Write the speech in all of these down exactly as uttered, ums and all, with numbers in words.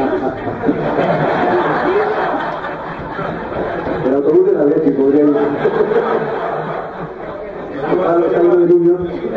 El autobús de la vez, si podría ir. A los amigos de niños.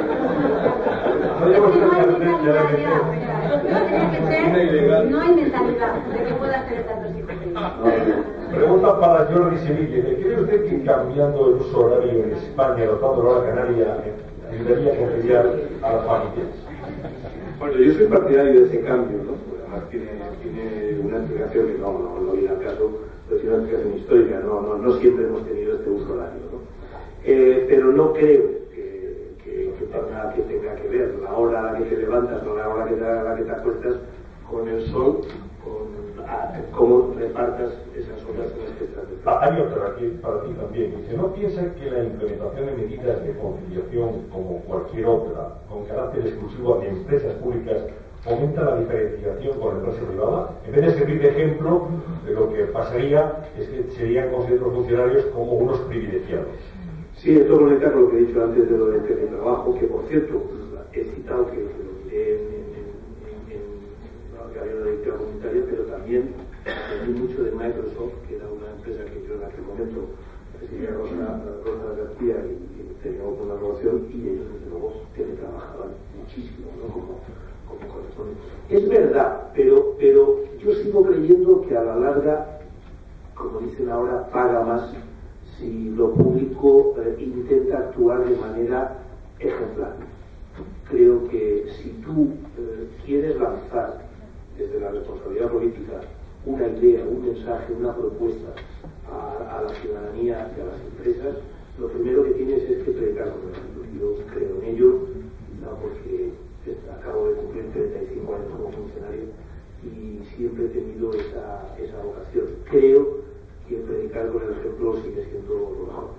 No hay mentalidad de que pueda hacer estas dos hijos. Pregunta para Jordi Sevilla. ¿Cree usted que cambiando el uso horario en España, adoptando la hora canaria, ayudaría a conciliar a las familias? Bueno, yo soy partidario de ese cambio, ¿no? Además tiene, tiene una explicación que no, no, no viene al caso, pero tiene una explicación histórica, no, no, no siempre hemos tenido este uso horario, ¿no? Eh, pero no creo que, que, que, tenga, que tenga que ver la hora a la que te levantas o la hora que te, a la que te acuestas con el sol, con a, cómo repartas esas horas en las que estás. Ah, hay otra aquí para ti también. Dice, ¿no piensa que la implementación de medidas de conciliación, como cualquier otra, con carácter exclusivo de empresas públicas, fomenta la diferenciación con la empresa privada? En vez de servir de ejemplo, de lo que pasaría es que serían considerados funcionarios como unos privilegiados. Sí, esto conecta con lo que he dicho antes de lo del teletrabajo, que por cierto, he citado que lo diré en, en, en, en que había una directiva comunitaria, pero también aprendí mucho de Microsoft, que era una empresa que yo en aquel momento presidía Rosa, Rosa García y, y teníamos una relación, y ellos desde luego teletrabajaban muchísimo, ¿no? Como, como corresponde. Es verdad, pero, pero yo sigo creyendo que a la larga, como dicen ahora, paga más si lo público eh, intenta actuar de manera ejemplar. Creo que si tú eh, quieres lanzar desde la responsabilidad política una idea, un mensaje, una propuesta a, a la ciudadanía y a las empresas, lo primero que tienes es que predicar con el ejemplo. Yo creo en ello, no porque acabo de cumplir treinta y cinco años como funcionario y siempre he tenido esa, esa vocación. Creo que predicar con el ejemplo sigue siendo lo mejor.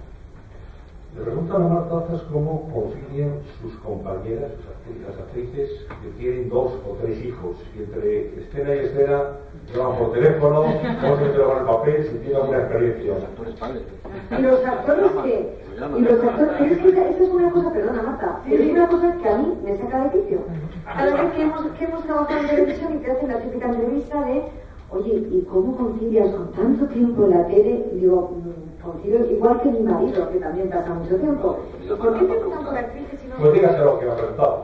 Le preguntan a Marta Azas cómo concilian sus compañeras, las actrices, que tienen dos o tres hijos, y entre escena y escena llaman por teléfono, cómo se entregan el papel, si tienen alguna experiencia. Los actores padres. ¿Y los actores qué? Y los actores, es que esa es una cosa, perdona Marta, pero es una cosa que a mí me saca de quicio. Cada vez que hemos, que hemos trabajado en televisión y te hacen la típica entrevista de oye, ¿y cómo concilias con tanto tiempo en la tele? Y digo, concilio igual que mi marido, que también pasa mucho tiempo. ¿Por qué te preguntan por actrices y no? Pues dígaselo que me ha preguntado.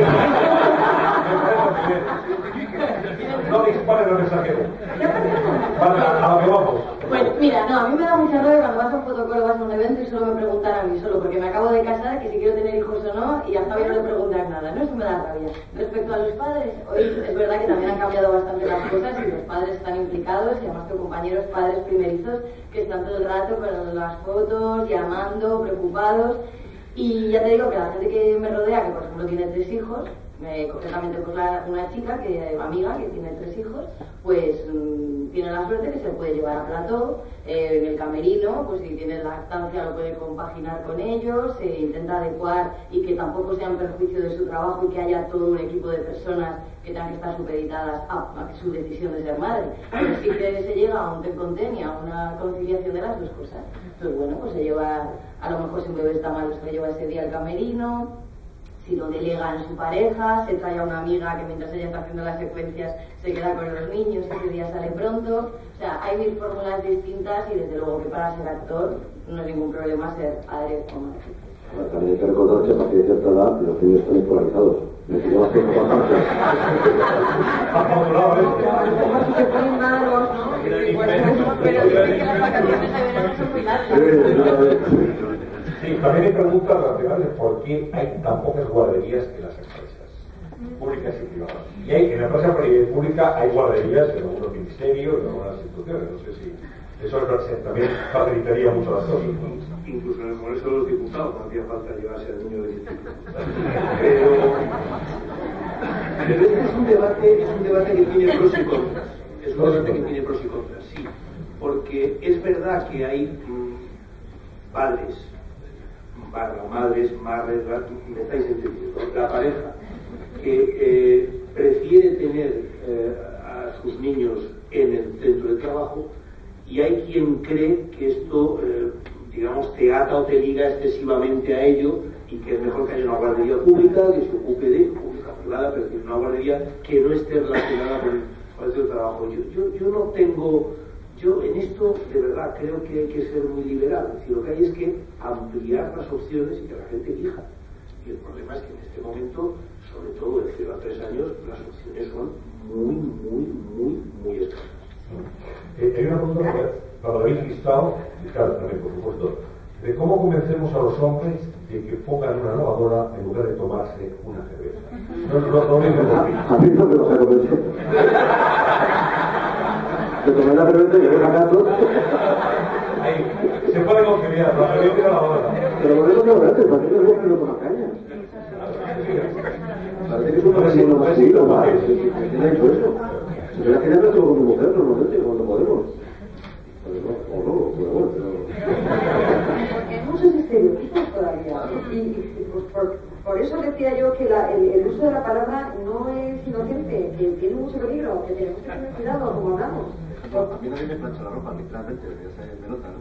No disparen los mensajeros. Vale, a lo que vamos. Pues mira, no, a mí me da mucha rabia cuando vas a un protocolo, vas a un evento y solo me preguntan a mí, solo porque me acabo de casar, que si quiero tener hijos o no, y hasta hoy no le preguntan nada, ¿no? Eso me da rabia. Respecto a los padres, hoy es verdad que también han cambiado bastante las cosas y los padres están implicados, y además que compañeros padres primerizos que están todo el rato con las fotos, llamando, preocupados, y ya te digo que la gente que me rodea, que por ejemplo tiene tres hijos, Eh, concretamente pues la, una chica, que amiga, que tiene tres hijos, pues mmm, tiene la suerte que se puede llevar a plató, eh, en el camerino, pues si tiene lactancia lo puede compaginar con ellos, se intenta adecuar y que tampoco sea en perjuicio de su trabajo y que haya todo un equipo de personas que tengan que estar supeditadas a, a su decisión de ser madre. Pero sí que se llega a un ten con ten y a una conciliación de las dos cosas. Entonces bueno, pues se lleva, a lo mejor si un bebé está mal, se lleva ese día al camerino. Si lo delega en su pareja, se trae a una amiga que mientras ella está haciendo las secuencias se queda con los niños, ese día sale pronto. O sea, hay mil fórmulas distintas y desde luego que para ser actor no es ningún problema ser padre o madre. Bueno, también hay que recordar que a partir de cierta edad los niños están escolarizados. Me sigo haciendo bastante. Se ponen malos, ¿no? Pero dicen que las vacaciones de verano son muy largas. Sí, también hay preguntas relacionadas de por qué hay tan pocas guarderías en las empresas públicas y privadas. Y hay, en la empresa pública hay guarderías en algunos ministerios, en algunas instituciones. No sé si eso también facilitaría mucho las cosas. Incluso en el Congreso de los Diputados no hacía falta llevarse al niño de instituto. Pero, pero este es un debate, es un debate que tiene pros y contras. Es un debate que tiene pros y contras, sí. Porque es verdad que hay mmm, padres, barra madres, madres, me estáis entendiendo, la pareja que eh, prefiere tener eh, a sus niños en el centro de trabajo, y hay quien cree que esto, eh, digamos, te ata o te liga excesivamente a ello, y que es mejor que haya una guardería pública que se ocupe de, pública privada, pero que una guardería que no esté relacionada con, ¿Cuál es el trabajo? Yo, yo, yo no tengo, yo en esto de verdad creo que hay que ser muy liberal. Es decir, lo que hay es que ampliar las opciones y que la gente elija. Y el problema es que en este momento, sobre todo de cero a tres años, las opciones son muy, muy, muy, muy escasas. Eh, hay una pregunta para David Listado, y claro, también por supuesto, de cómo convencemos a los hombres de que pongan una lavadora en lugar de tomarse una cerveza. No, no, no, no, no, a mí no me lo sé convencer. Se tomé la cerveza y le voy sacando. Ahí, se puede conciliar, la cerveza y la lavadora. Pero lo digo que antes, ¿para qué no que no con la caña? Parece que es un pasillo más seguido, ¿vale? ¿Quién ha hecho eso? Yo la quería hacerlo con mi mujer, normalmente, cuando podemos. O no, pero bueno, pero... Porque hay muchos estereotipos todavía. Y, y pues por, por eso decía yo que la, el, el uso de la palabra no es inocente, que tiene mucho peligro, que tenemos que tener cuidado como hablamos. A mí nadie me plancha la ropa, literalmente, ya se me nota, ¿no?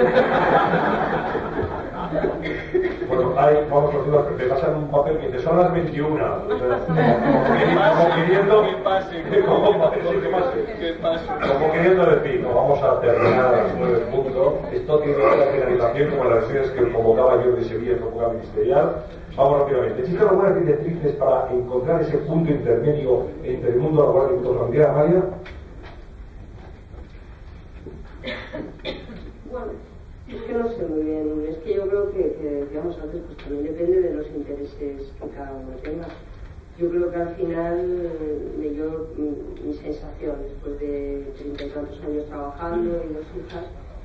Bueno, ahí vamos a decirlo, me pasan un papel que dice, son las veintiuna. Como queriendo... ¿Qué pase? ¿Qué pase? Como queriendo decir, no, vamos a terminar a las nueve puntos. Esto tiene una finalización como las versiones que convocaba yo de Sevilla en época ministerial. Vamos rápidamente. ¿Existen algunas directrices para encontrar ese punto intermedio entre el mundo laboral y el mundo familiar, Maya? Bueno, es que no sé muy bien, es que yo creo que, que digamos antes, pues también depende de los intereses que cada uno tenga. Yo creo que al final, de yo, mi, mi sensación, después de treinta y tantos años trabajando y dos hijas,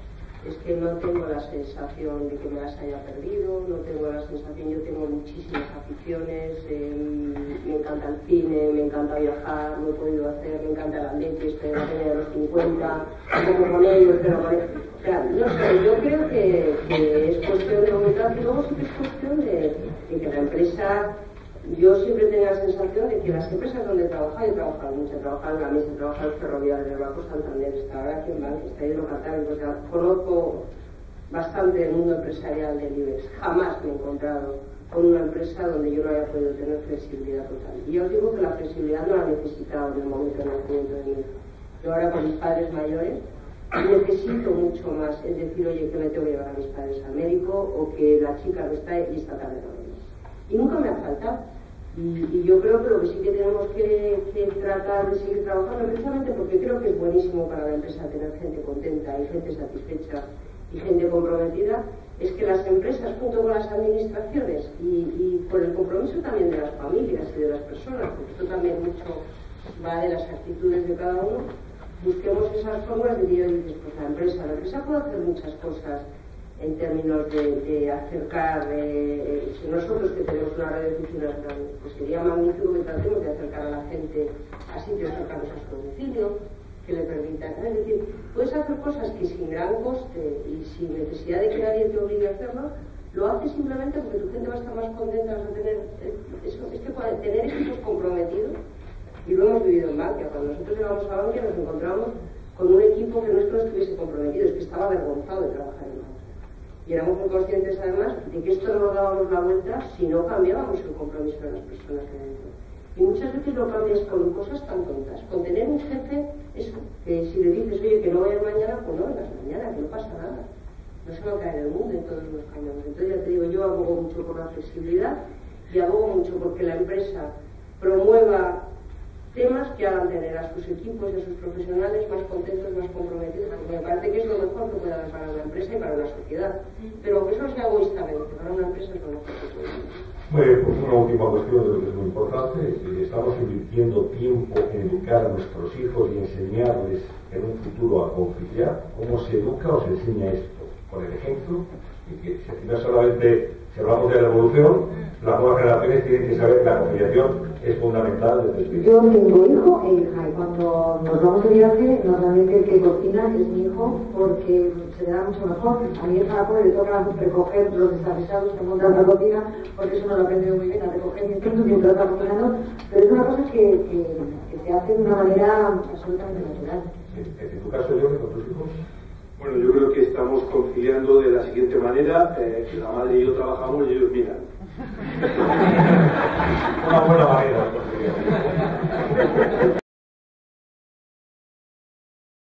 es que no tengo la sensación de que me las haya perdido, no tengo la sensación, yo tengo muchísimas aficiones, eh, me encanta el cine, me encanta viajar, lo he podido hacer, me encanta la leche, estoy en la peña de los cincuenta, como con ellos, pero con ellos. O sea, no sé, yo creo que, que es cuestión de voluntad y luego sí que es cuestión de, de que la empresa, yo siempre tengo la sensación de que las empresas donde he trabajado, he trabajado mucho, he trabajado en la mesa, he trabajado en Ferroviario, en el Banco Santander, estaba ahora aquí en Banco, está en Cantábrico, o sea, conozco bastante el mundo empresarial del IBEX, jamás me he encontrado con una empresa donde yo no haya podido tener flexibilidad total. Y yo os digo que la flexibilidad no la he necesitado en el momento del nacimiento de mi hija. Yo ahora con mis padres mayores necesito mucho más, es decir, oye, que me tengo que llevar a mis padres al médico o que la chica no está y esta tarde no viene. Y nunca me ha faltado. Y, y yo creo que lo que sí que tenemos que, que tratar de seguir trabajando, precisamente porque creo que es buenísimo para la empresa tener gente contenta y gente satisfecha y gente comprometida, es que las empresas junto con las administraciones y, y por el compromiso también de las familias y de las personas, porque esto también mucho va de las actitudes de cada uno, busquemos esas fórmulas de que dices, pues la empresa, la empresa puede hacer muchas cosas en términos de, de acercar, eh, eh, nosotros que tenemos una red de oficinas grande, pues sería magnífico que tratemos de acercar a la gente a sitios cercanos a su domicilio, que le permitan, es decir, puedes hacer cosas que sin gran coste y sin necesidad de que nadie te obligue a hacerlo, lo haces simplemente porque tu gente va a estar más contenta, vas a tener, eso, es que puede tener equipos comprometidos, y lo hemos vivido en Bankia. Cuando nosotros llegamos a Bankia nos encontramos con un equipo que no es que no estuviese comprometido, es que estaba avergonzado de trabajar en Bankia. Y éramos muy conscientes además de que esto no nos dábamos la vuelta si no cambiábamos el compromiso de las personas de dentro. Y muchas veces lo cambias con cosas tan tontas, con tener un jefe, eso, que si le dices, oye, que no vayas mañana, pues no vengas mañana, que no pasa nada. No se va a caer el mundo y todos nos cambiamos. Entonces ya te digo, yo abogo mucho por la flexibilidad y abogo mucho porque la empresa promueva temas que hagan tener a sus equipos y a sus profesionales más contentos, más comprometidos, porque me parece que es lo mejor que puede haber para una empresa y para una sociedad. Pero aunque eso sea egoístamente, para una empresa es lo mejor que puede haber. Muy bien, pues una última cuestión que es muy importante. Estamos invirtiendo tiempo en educar a nuestros hijos y enseñarles en un futuro a conciliar. ¿Cómo se educa o se enseña esto? Con el ejemplo, y que no solamente si hablamos de la revolución, las nuevas generaciones tienen que saber que la conciliación es fundamental desde el principio. Yo tengo hijo e hija y cuando nos vamos de viaje normalmente el que cocina es mi hijo porque se le da mucho mejor. A mi hija la pobre le toca recoger los desafisados que montan la cocina porque eso no lo aprendió muy bien a recoger mientras, mientras está cocinando, pero es una cosa que, que, que se hace de una manera absolutamente natural. ¿En tu caso, yo con tus hijos? Bueno, yo creo que estamos conciliando de la siguiente manera, eh, que la madre y yo trabajamos y ellos miran. Una buena manera.